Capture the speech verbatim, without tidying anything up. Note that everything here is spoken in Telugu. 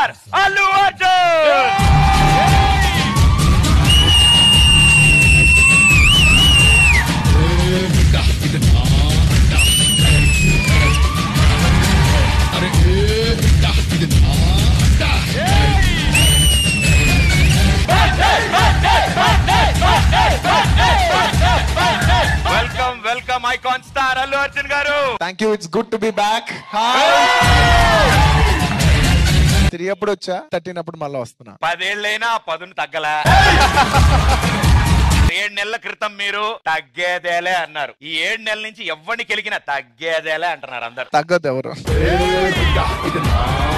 Star Allu Arjun. Welcome welcome icon star Allu Arjun garu. Thank you. It's good to be back. తిరిగి ఎప్పుడు వచ్చా? థర్టీన్ అప్పుడు మళ్ళీ వస్తున్నా. పదేళ్ళైనా పదును తగ్గలా. ఏడు నెలల క్రితం మీరు తగ్గేదేలే అన్నారు. ఈ ఏడు నెలల నుంచి ఎవరిని కెలికినా తగ్గేదేలే అంటున్నారు అందరు. తగ్గదు ఎవరు.